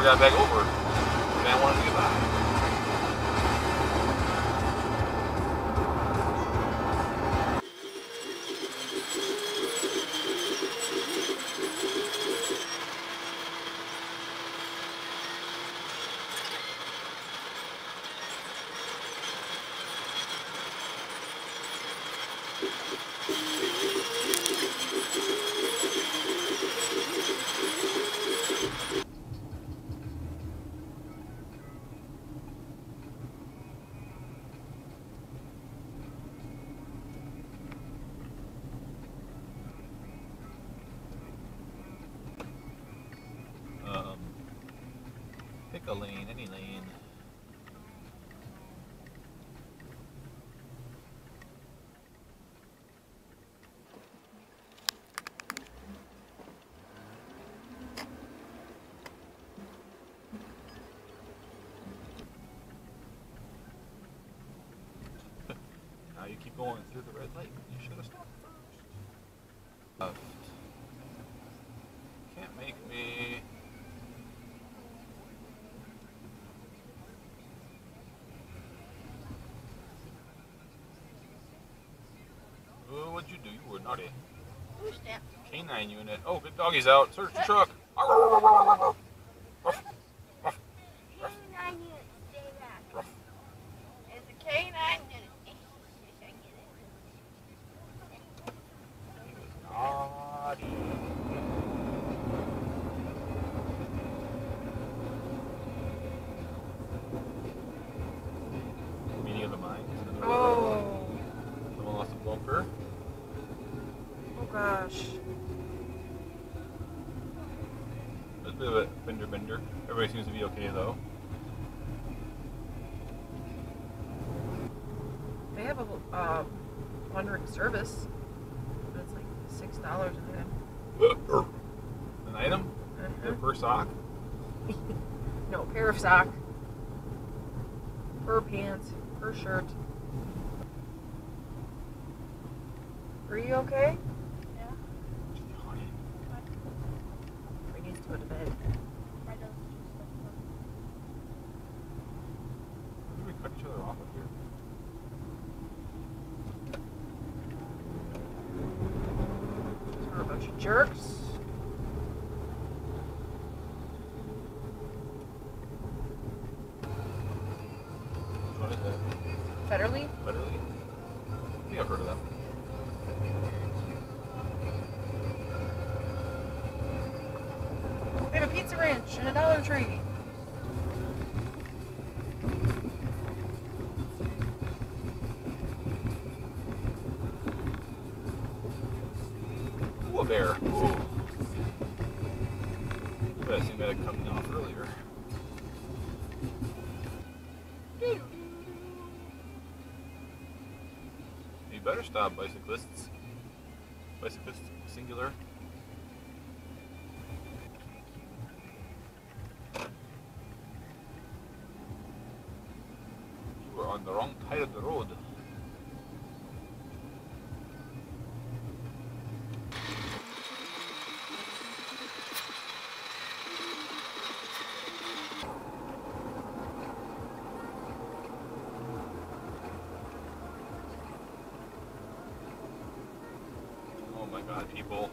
got back over. Man wanted to get by. Pick a lane, any lane. Now you keep going through the red light. You should have stopped first. Left. Can't make me. Oh, what'd you do? You were naughty. Who's that? Canine unit. Oh, good doggy's out. Search the truck. Canine unit, stay back. It's a canine unit. He was naughty. Meeting of the minds. Oh. Someone lost a bumper. Oh gosh. There's a bit of a bender. Everybody seems to be okay though. They have a one-ring service. But it's like $6 an item. An item? Per sock? No, pair of sock. Per pants. Per shirt. Are you okay? Yeah. He needs to go to bed. Did we cut each other off up here? We're a bunch of jerks. What is that? Federally? Literally? I think I've heard of them. We have a pizza ranch and a Dollar Tree. Ooh, a bear. Ooh. I seen that coming off earlier. You better stop, bicyclists. Bicyclists, singular. You were on the wrong side of the road. Oh my god, people.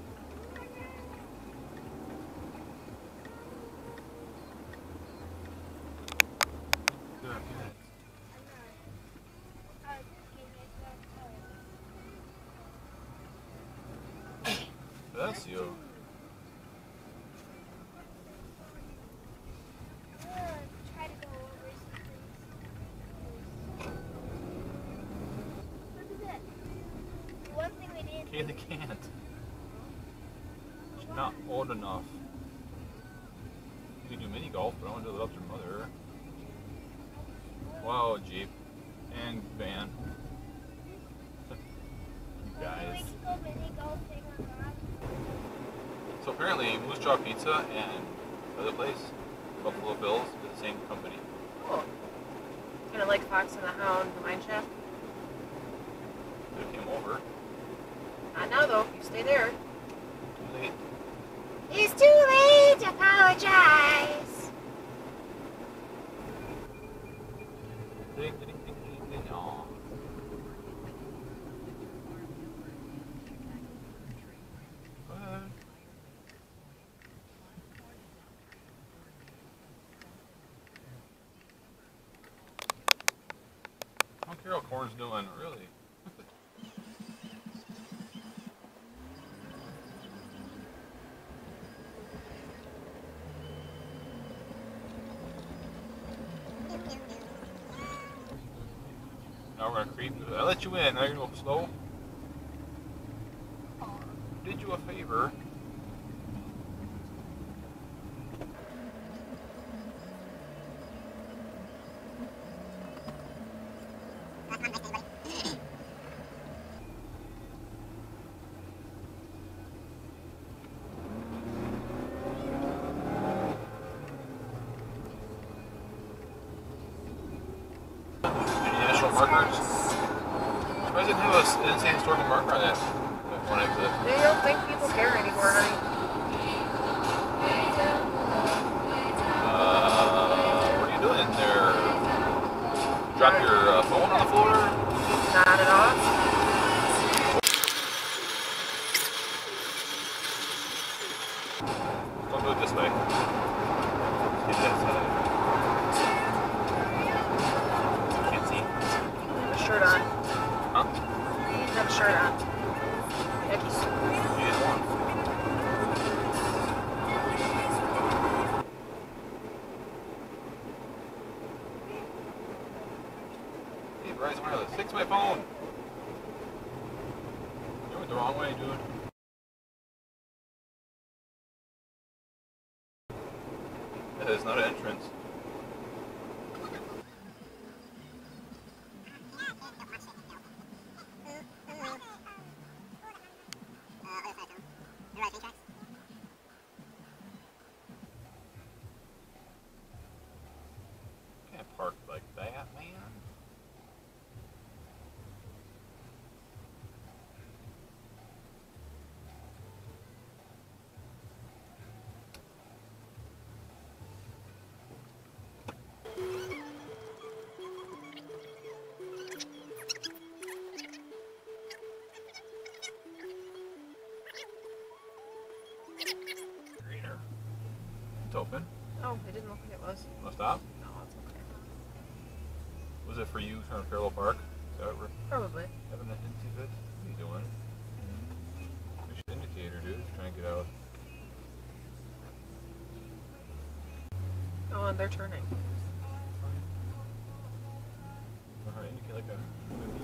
That's you. Try to go over some things. Look at that. The one thing we didn't Okay, they can't. She's not old enough. You can do mini golf, but I want to do it up to your mother. Wow, Jeep. And van. You guys. we can go mini golfing or not. So apparently, Moose Jaw Pizza and the other place, Buffalo Bills, is the same company. Cool. Kind of like Fox and the Hound, the mine shaft. They came over. Not now though. You stay there. Too late. It's too late to apologize. Ding, ding, ding, ding, ding. Aw. Go ahead. I don't care what corn's doing, really. Now we're gonna creep. I let you in. Now you're gonna go slow. Did you a favor? Any initial markers? Why didn't have an insane historical marker on that one exit? They don't think people care anymore, honey. What are you doing there? Drop your phone on the floor? Not at all. Don't do it this way. Get that side. Can't see. Have a shirt on. Huh? Have a shirt on. Nikes. You didn't want. Hey, Verizon Wireless, fix my phone. You went the wrong way, dude. That is not an entrance. Can't park like that, man. Greener. It's open. Oh, it didn't look like it was. Want to stop? No, it's okay. Was it for you trying to parallel park? Is that what we're Probably. having a hint of it? What are you doing? Push the indicator, dude. Trying to get out. Oh, and they're turning. Know how to indicate like a movie.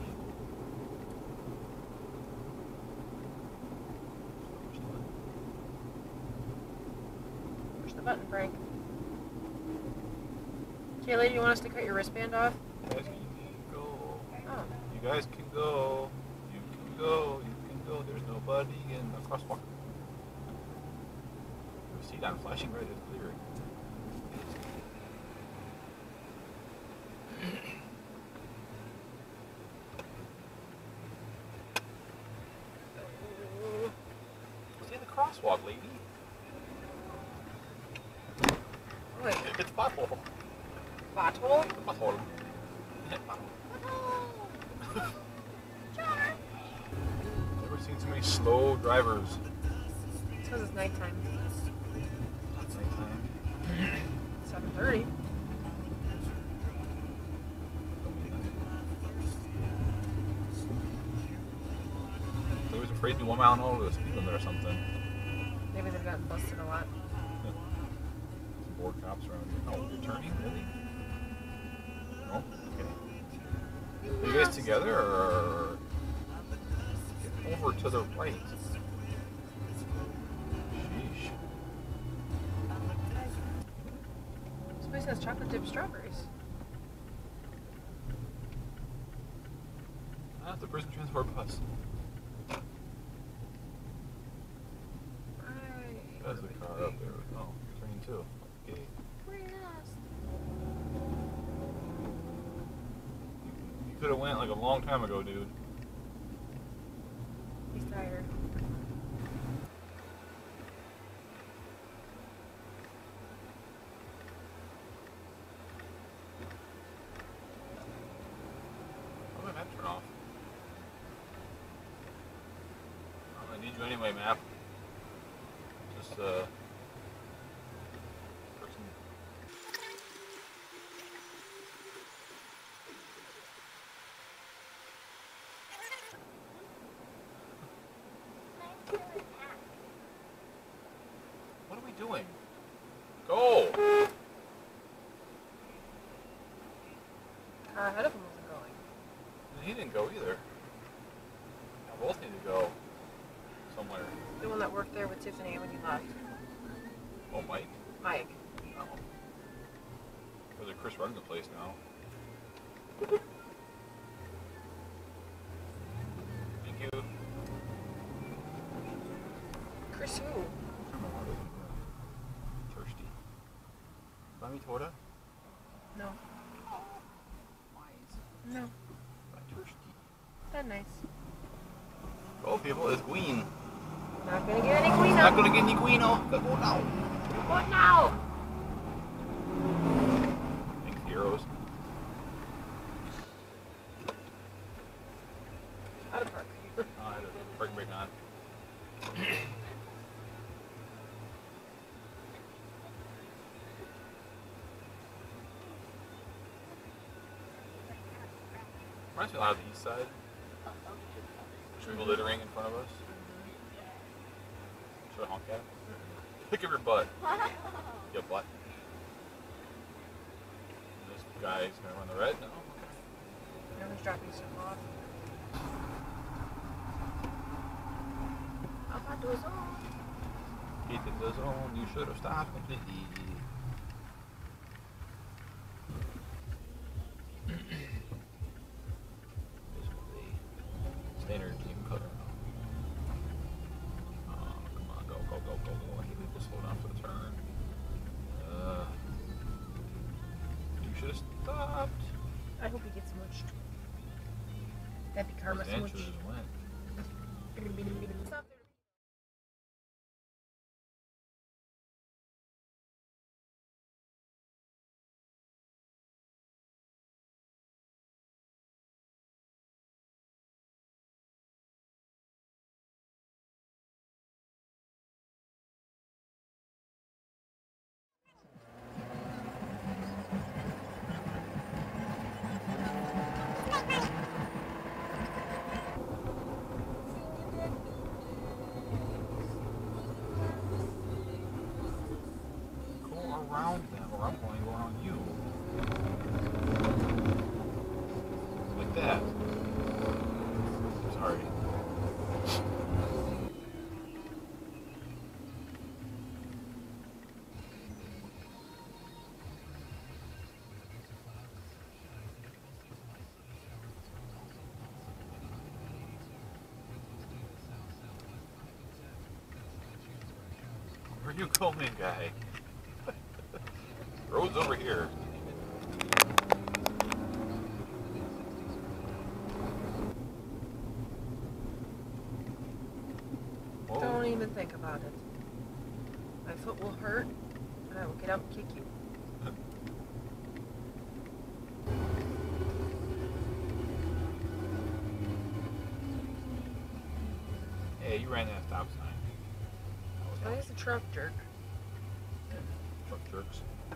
Push the button, Frank. Kaylee, do you want us to cut your wristband off? You guys can go. Oh. You guys can go. You can go. You can go. There's nobody in the crosswalk. The seat on flashing red is clear. Stay in the crosswalk, lady. Wait, It's butthole. bottle? Butthole. Never seen so many slow drivers. It's because it's nighttime. Nighttime. 7:30. They was afraid to do 1 mile an hour with a speed limit or something. Maybe they've gotten busted a lot. Some bored cops around here. Oh, you're turning? Really? No? Okay. Are you guys together or get over to the right? Sheesh. This place has chocolate dipped strawberries. Ah, the prison transport bus. Right. That's the car up there. Oh, train too. Okay. You could have went like a long time ago, dude. He's tired. you anyway, map? Just for some. What are we doing? Go! Car ahead of him wasn't going. And he didn't go either. Now both need to go somewhere. The one that worked there with Tiffany when you left. Oh, Mike? Mike. No. There's a Chris running the place now. Thank you. Chris who? Thirsty. Buy me Toda? No. Wise. No. Buy thirsty. That nice. Go, people. It's Queen. Not gonna get any queen Not up. gonna get any Queeno. Gotta go now. What now? Thanks, heroes. Out of park. I had a park break on. Reminds me a lot of the east side. People littering in front of us. Should I honk at? Pick up your butt. You butt. This guy's gonna run the red now. Everyone's dropping stuff off. I'll do his own. He did his own. You should have stopped completely. Standard team cutter. Oh, come on, go. I hate people slow down for the turn. You should have stopped. I hope he gets smushed. That'd be karma Roseanne smush. should have went. Stop there. Go around them, or I'm going to go around you. Like that. Sorry. Where you going, guy? Road's over here. Whoa. Don't even think about it. My foot will hurt, and I will get up and kick you. Hey, you ran that stop sign. Oh, he's a truck jerk. Truck jerks.